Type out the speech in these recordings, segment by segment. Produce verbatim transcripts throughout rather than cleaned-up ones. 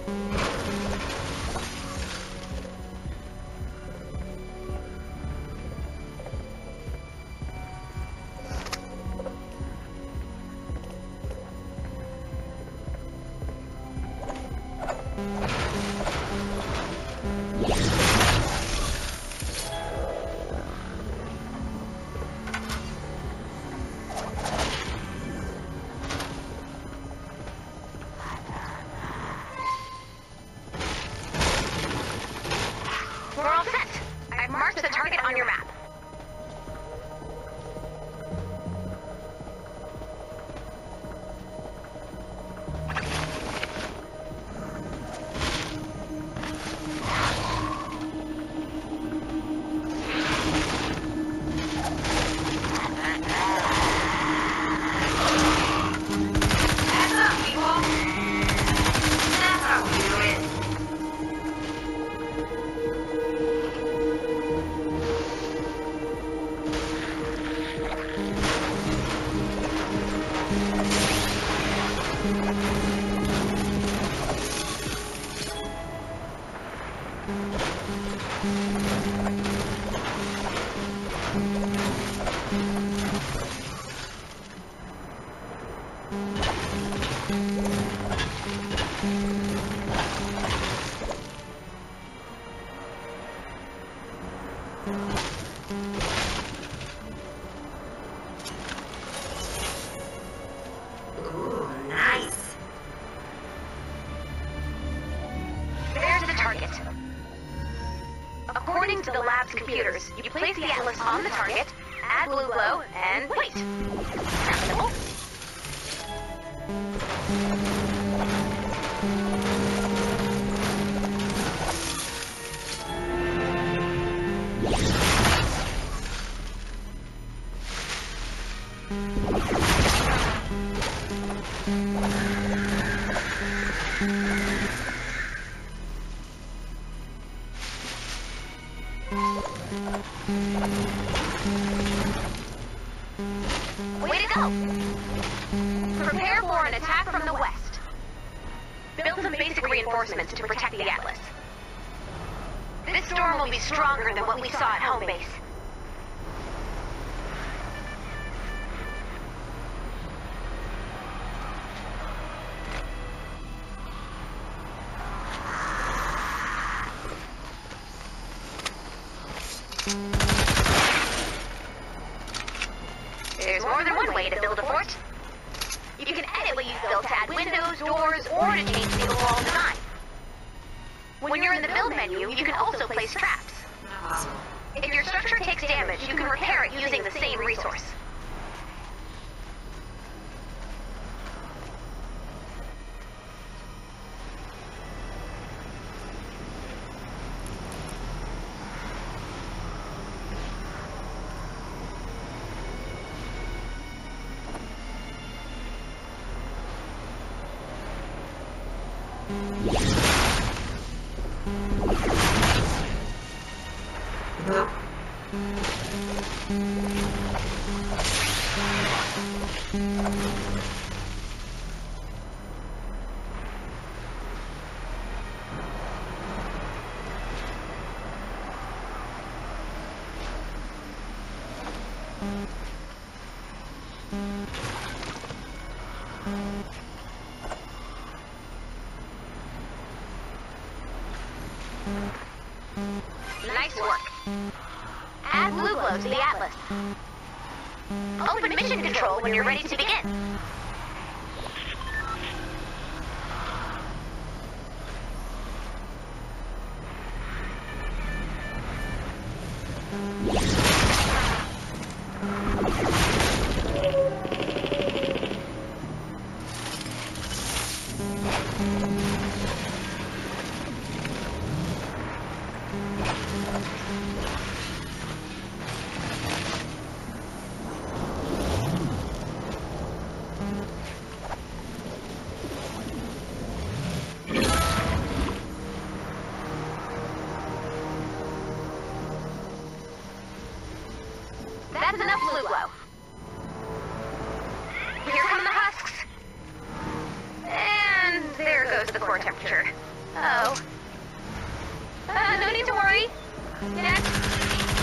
We're all set. I've marked the target on your map. Ooh, nice. There's the target. According to the lab's computers, you place the Atlas on the target, add blue glow, and wait. That's simple. Way to go! Prepare for an attack from the west. Build some basic reinforcements to protect the Atlas. This storm will be stronger than what we saw at home base. There's more than one way to build a fort. You can edit what you've built to add windows, doors, or to change the overall design. When you're in the build menu, you can also place traps. Awesome. If your structure takes damage, you can repair it using the same resource. Nice work. Add blue glow to the Atlas. Open mission control when you're ready to begin. That's enough blue glow. Here come the husks. And there goes the core temperature. Oh. Uh, no need to worry. Next.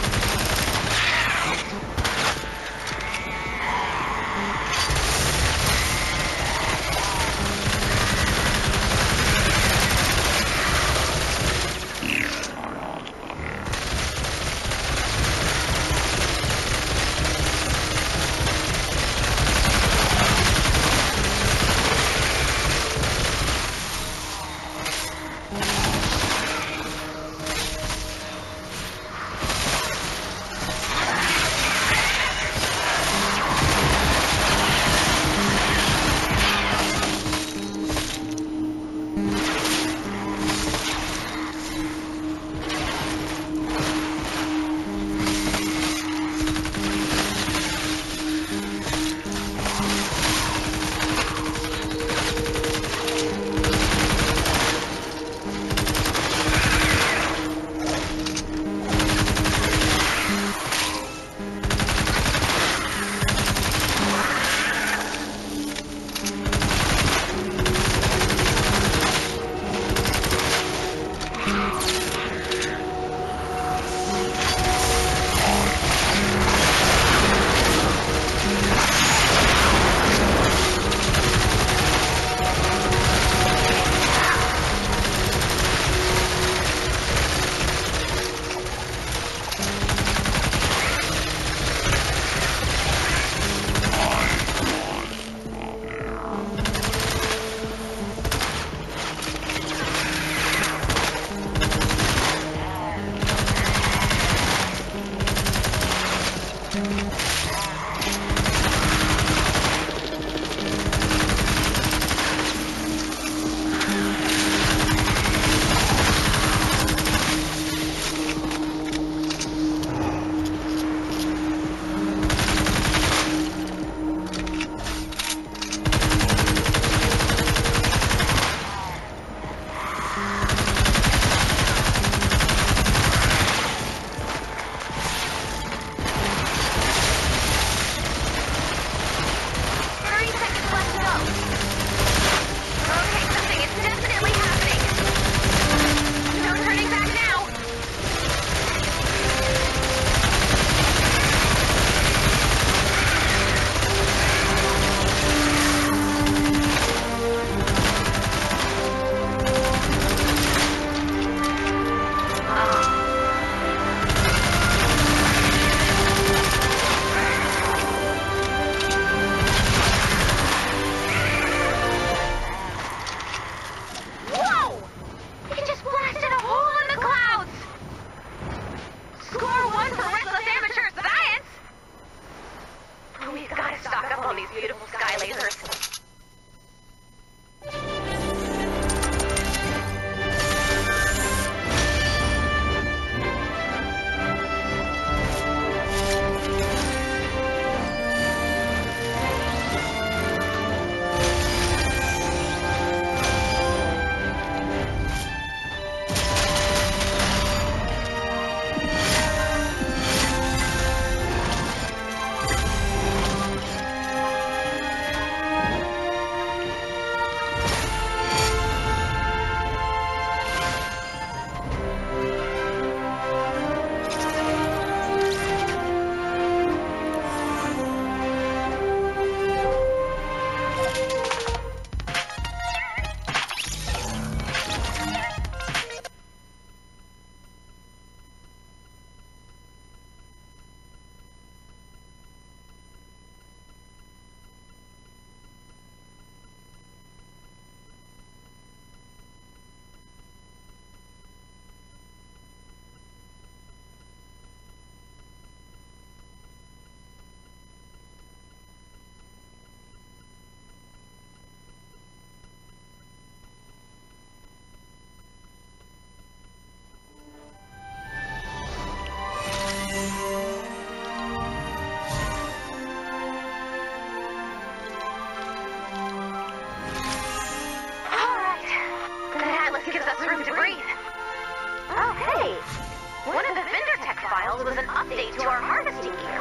Was an update to our harvesting gear.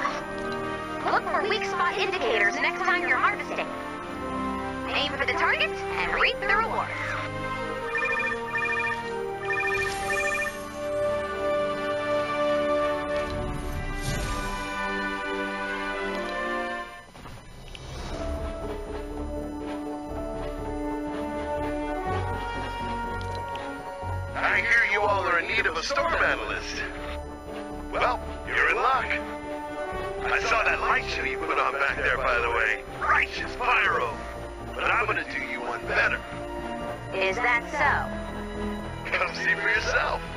Look for weak spot indicators next time you're harvesting. Aim for the target and reap the rewards. I hear you all are in need of a storm analyst. Well, you're in luck. I saw that light show you put on back there, by the way. Righteous pyro. But I'm gonna do you one better. Is that so? Come see for yourself.